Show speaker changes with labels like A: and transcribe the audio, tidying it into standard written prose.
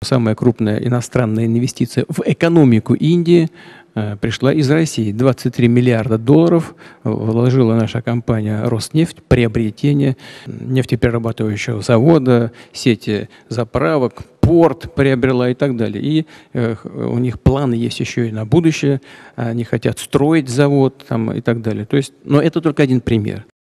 A: самая крупная иностранная инвестиция в экономику Индии пришла из России. 23 миллиарда долларов вложила наша компания «Роснефть» в приобретение нефтеперерабатывающего завода, сети заправок, порт приобрела и так далее. И у них планы есть еще и на будущее. Они хотят строить завод там, и так далее. То есть, но это только один пример.